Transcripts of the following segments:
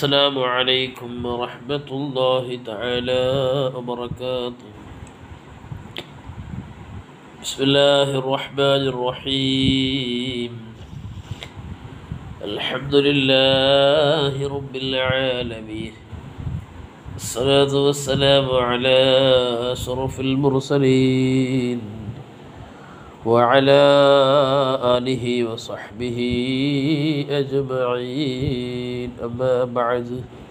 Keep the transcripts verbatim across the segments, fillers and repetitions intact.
السلام عليكم ورحمة الله تعالى وبركاته. بسم الله الرحمن الرحيم. الحمد لله رب العالمين، الصلاة والسلام على أشرف المرسلين وعلى آله وصحبه أجمعين، أما بعد.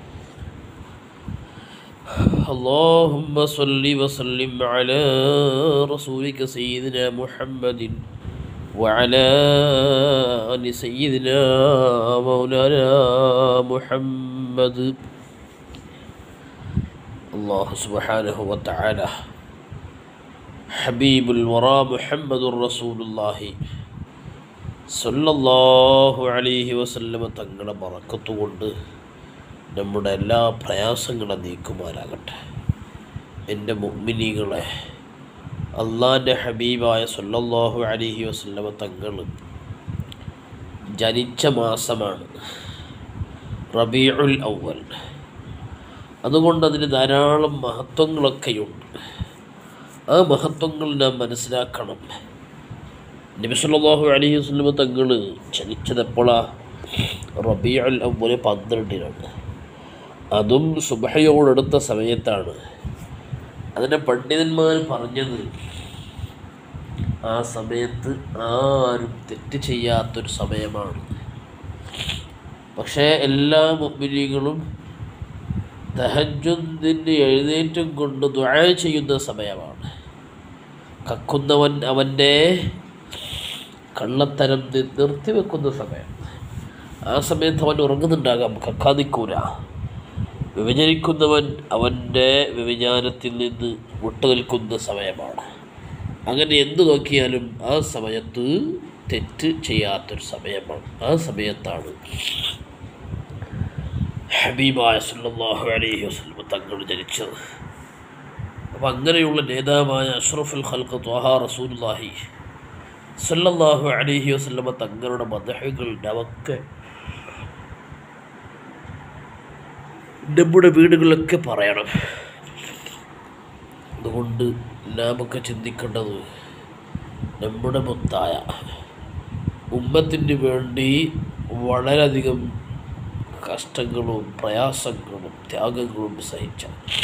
اللهم صل وسلم على رسولك سيدنا محمد وعلى آل سيدنا مولانا محمد. الله سبحانه وتعالى حبيب الورى محمد رسول الله സല്ലല്ലാഹു അലൈഹി വസല്ലം തങ്ങളുടെ ബറക്കത്ത് കൊണ്ട് നമ്മുടെ എല്ലാ പ്രയാസങ്ങളും നീക്കുമാറാകട്ടെ. എൻ്റെ മുഅ്മിനീങ്ങളെ, അള്ളാൻ്റെ ഹബീബായ സല്ലല്ലാഹു അലൈഹി വസല്ലം തങ്ങൾ ജനിച്ച മാസമാണ് റബീഉൽ അവ്വൽ. അതുകൊണ്ട് അതിന് ധാരാളം മഹത്വങ്ങളൊക്കെയുണ്ട്. ആ മഹത്വങ്ങൾ നാം മനസ്സിലാക്കണം. നബി സല്ലല്ലാഹു അലൈഹി വസല്ലം തങ്ങൾ ജനിച്ചതെപ്പോഴാണ്? റബീഉൽ അവ്വൽ പന്ത്രണ്ടിനാണ്. അതും സുബ്ഹയോടടുത്ത സമയത്താണ്. അതിനെ പണ്ഡിതന്മാർ പറഞ്ഞത്, ആ സമയത്ത് ആരും തെറ്റ് ചെയ്യാത്തൊരു സമയമാണ്. പക്ഷേ എല്ലാ മുഅ്മിനീങ്ങളും തഹജ്ജുദിന് എഴുന്നേറ്റും കൊണ്ട് ദുആ ചെയ്യുന്ന സമയമാണ്. കക്കുന്നവൻ അവൻ്റെ കള്ളത്തരം നിർത്തിവെക്കുന്ന സമയം. ആ സമയത്ത് അവൻ ഉറങ്ങുന്നുണ്ടാകാം, കക്കാതിക്കൂല. വിഭജിക്കുന്നവൻ അവൻ്റെ വ്യഭിചാരത്തിൽ നിന്ന് വിട്ടുനിൽക്കുന്ന സമയമാണ്. അങ്ങനെ എന്തു നോക്കിയാലും ആ സമയത്ത് തെറ്റ് ചെയ്യാത്തൊരു സമയമാണ്. ആ സമയത്താണ് ഹബീബായ സല്ലല്ലാഹു അലൈഹി വസല്ലം തങ്ങൾ ജനിച്ചത്. അപ്പം അങ്ങനെയുള്ള നേതാവായ അഷ്റഫുൽ ഖൽഖ് ത്വാഹ റസൂലുള്ളാഹി സല്ലല്ലാഹു അലൈഹി വസല്ലം തങ്ങളുടെ മദ്ഹുകൾ നമുക്ക് നമ്മുടെ വീടുകളിലൊക്കെ പറയണം. അതുകൊണ്ട് നാമൊക്കെ ചിന്തിക്കേണ്ടത്, നമ്മുടെ മുത്തായ ഉമ്മത്തിന് വേണ്ടി വളരെയധികം കഷ്ടങ്ങളും പ്രയാസങ്ങളും ത്യാഗങ്ങളും സഹിച്ച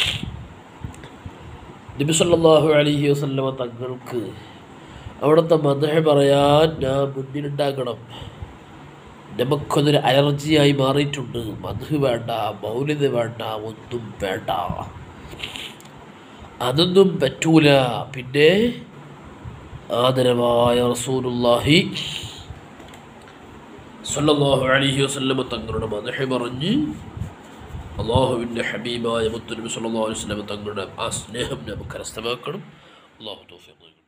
നബി സല്ലല്ലാഹു അലൈഹി വസല്ലം തങ്ങൾക്ക് അവിടുത്തെ മദ്ഹ് പറയാൻ ഞാൻ മുന്നിലുണ്ടാകണം. നമുക്കൊന്നൊരു അലർജിയായി മാറിയിട്ടുണ്ട്. മദ്ഹ് വേണ്ട, മൗലിദ് വേണ്ട, ഒന്നും വേണ്ട, അതൊന്നും പറ്റൂല. പിന്നെ ആദരവായ റസൂലുള്ളാഹി സല്ലല്ലാഹു അലൈഹി വസല്ലം തങ്ങളുടെ മദ്ഹ് പറഞ്ഞ് അല്ലാഹുവിൻ്റെ ഹബീബായ മുത്തുനബി സല്ലല്ലാഹു അലൈഹി വസല്ലം തങ്ങളുടെ ആ സ്നേഹം നമുക്ക് കരസ്ഥമാക്കണം. അല്ലാഹു തൗഫീഖ്.